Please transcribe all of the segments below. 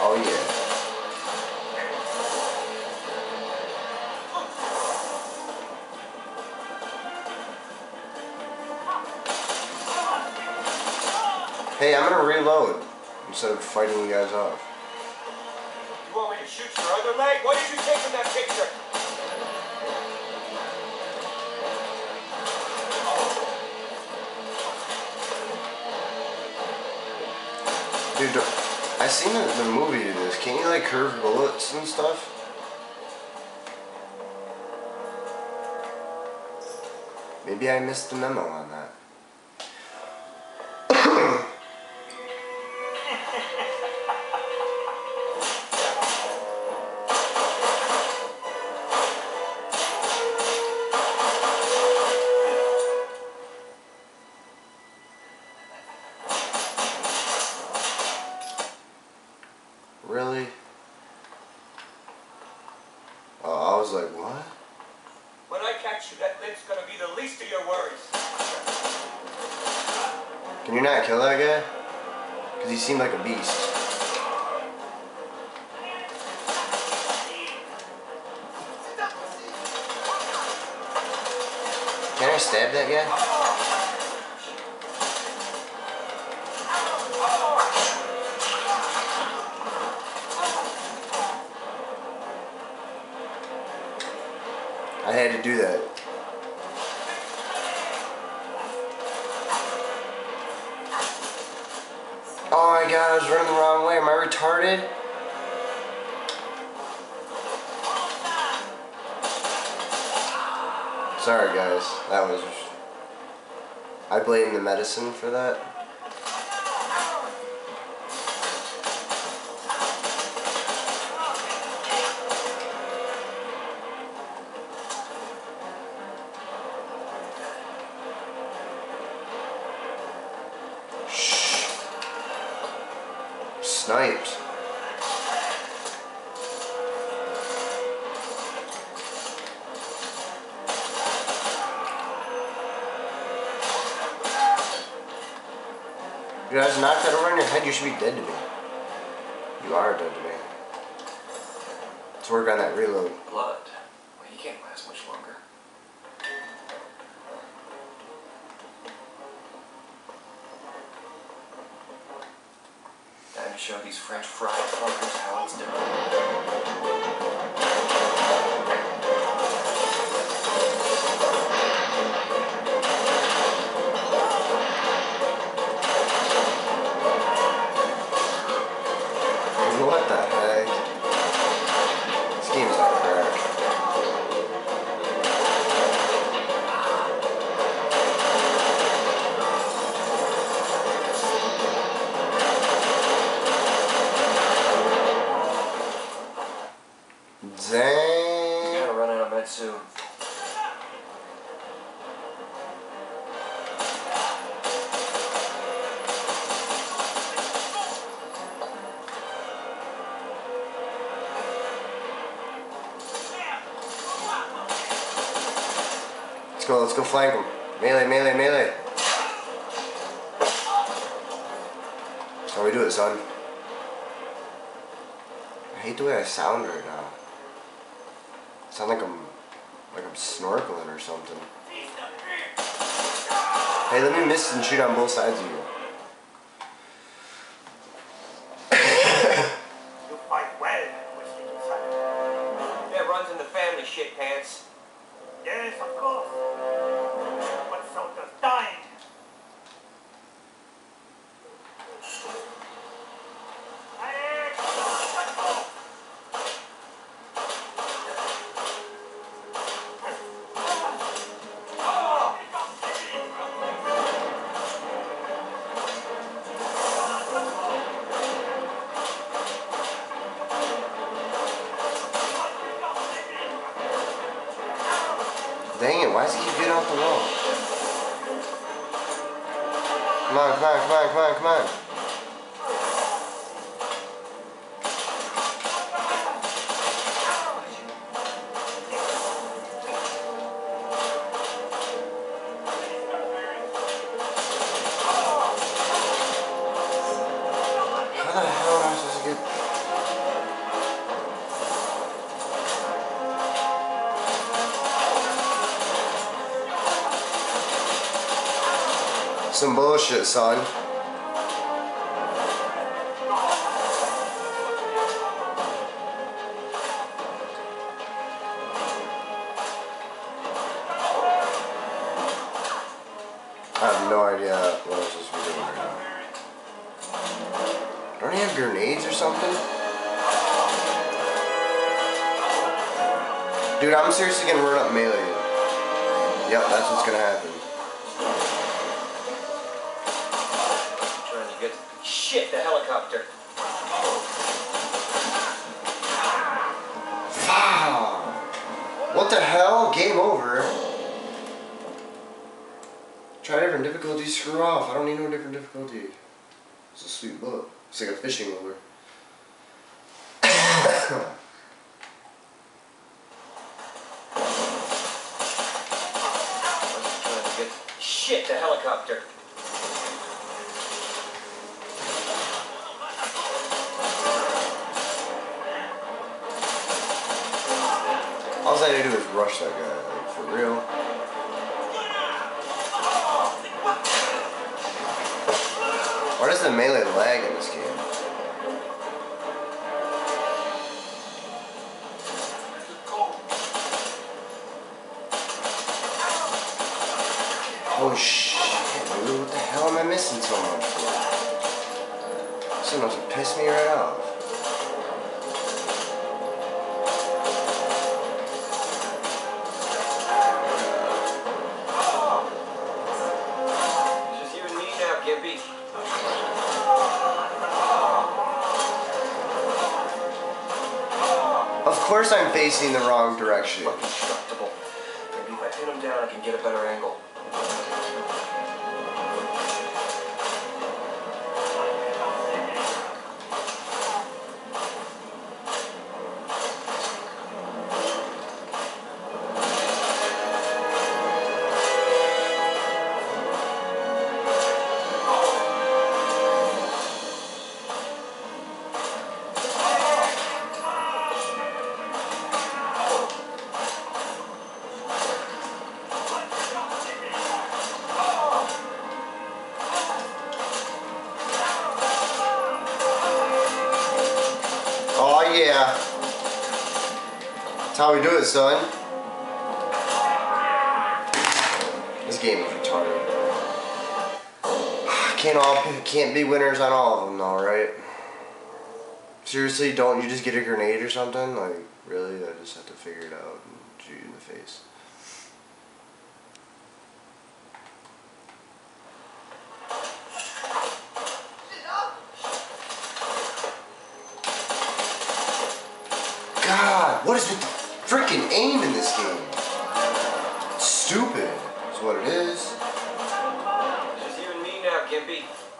Oh yeah. Hey, I'm gonna reload instead of fighting you guys off. You want me to shoot your other leg? What did you take from that picture? Dude, I seen the movie to this. Can't you like curve bullets and stuff? Maybe I missed the memo on that. Really? Oh, I was like, what? When I catch you, that limp's gonna be the least of your worries. Can you not kill that guy? Because he seemed like a beast. Can I stab that guy? I had to do that. Oh my god, I was running the wrong way. Am I retarded? Sorry guys, that was... I blame the medicine for that. Shh. Sniped. You guys knock that over in your head, you should be dead to me. You are dead to me. Let's work on that reload. Blood. Well, he can't last much longer. Time to show these French fried fuckers how it's done. What the heck? This game's not crack. Dang. He's gonna run out of meds soon. Let's go flank him. Melee, melee, melee. That's how we do it, son. I hate the way I sound right now. I sound like I'm snorkeling or something. Hey, let me miss and shoot on both sides of you. You fight well, son. That runs in the family, shit pants. Yes, of course. But so does dying. Dang it, why does he keep getting off the wall? Come on, come on, come on, come on, come on. How the hell am I supposed to get... some bullshit, son. I have no idea what I'm supposed to be doing right now. Don't you have grenades or something? Dude, I'm seriously gonna run up melee. Yep, that's what's gonna happen. Trying to get shit, the helicopter. Wow. What the hell? Game over. Try different difficulties, screw off. I don't need no different difficulty. It's a sweet book. It's like a fishing lure. Shit, the helicopter. All I had to do is rush that guy, like, for real. Why does the melee lag in this game? Oh shit, dude, what the hell am I missing so much for? Someone else would piss me right off. It's just you and me now, Gimpy. Of course I'm facing the wrong direction. Fucking destructible. Maybe if I pin him down, I can get a better angle. Oh yeah. That's how we do it, son. This game is retarded. Can't be winners on all of them though, right? Seriously, don't you just get a grenade or something? Like, really? I just have to figure it out and shoot you in the face. God, what is with the freaking aim in this game? It's stupid, is what it is. It's just you and me now, Gimpy.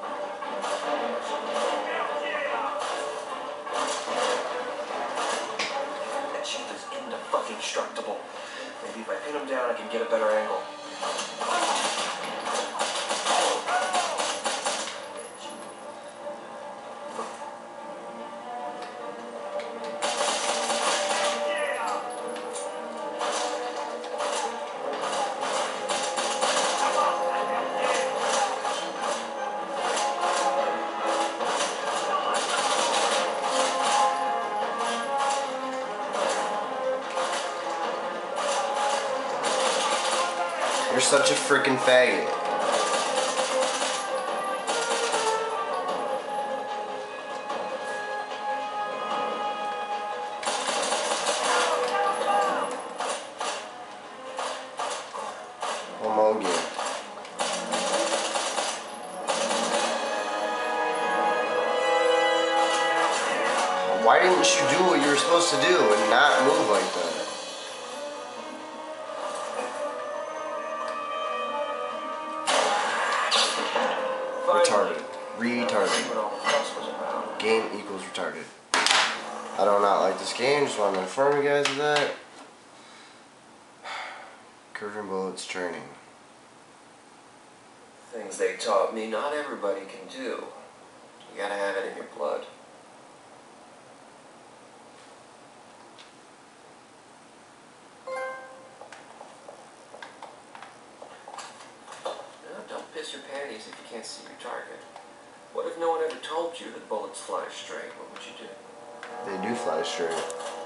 That shit is indestructible. Maybe if I pin him down, I can get a better angle. You're such a freaking faggot. One more game. Why didn't you do what you were supposed to do and not move like that? Retarded. Retarded. Game equals retarded. I do not like this game, just want to inform you guys of that. Curving bullets training. Things they taught me not everybody can do. You gotta have it in your blood. No, don't piss piss your panties if you can't see your target? What if no one ever told you that bullets fly straight? What would you do? They do fly straight.